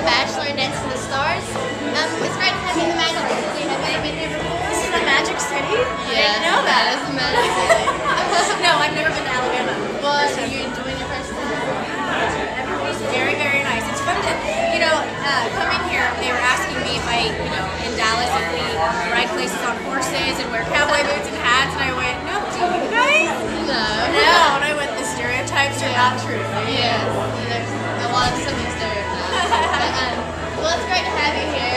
The Bachelor and Dance to the Stars. It's great to have you in the Magic City. Have you ever been here before? This is the Magic City? Yeah, I didn't know that. is the Magic City. No, I've never been to Alabama. Well, are you enjoying your first time? Everybody's very, very nice. It's fun to, come in here. They were asking me if in Dallas, if we ride places on horses and wear cowboy boots and hats, and I went, no, do you guys? No. No, and I went, the stereotypes are not true. Yes, there's a lot of silly stereotypes. Well, it's great to have you here.